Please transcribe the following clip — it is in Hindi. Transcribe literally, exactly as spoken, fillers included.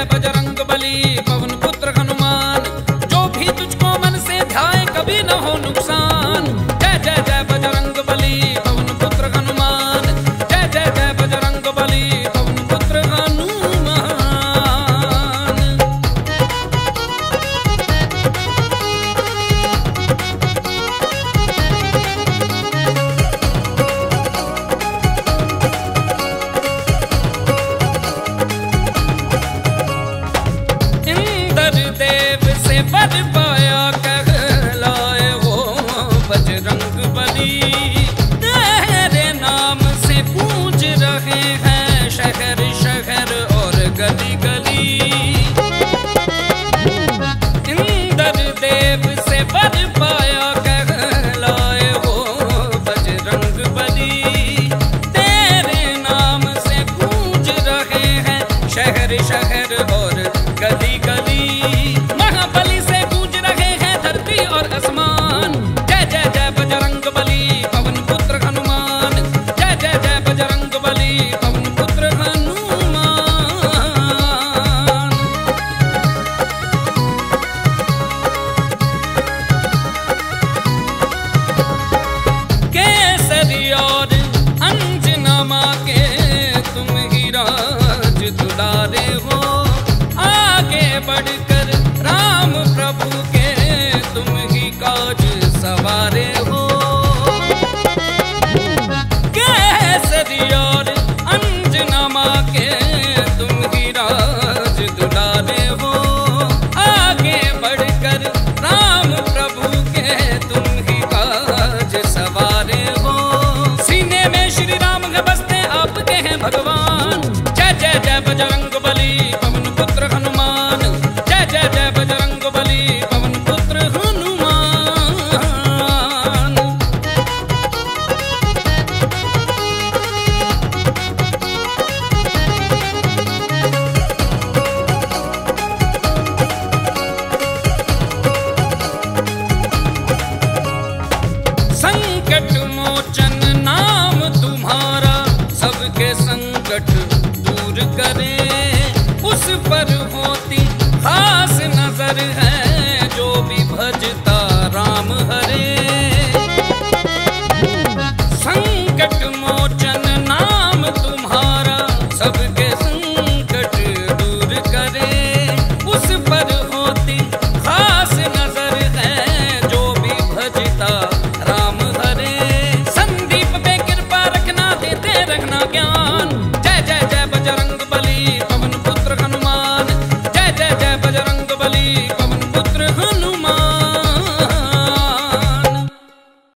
बजरंग बली पवन पुत्र हनुमान, जो भी तुझको मन से ध्याए कभी न हो नुकसान। जय जय जय बजरंग बली पवन पुत्र हनुमान, जय जय जय बजरंग बली पवन पुत्र हनुमान। वर पाया कहलाए वो बजरंग बली, तेरे नाम से पूज रहे हैं शहर शहर और गली गली।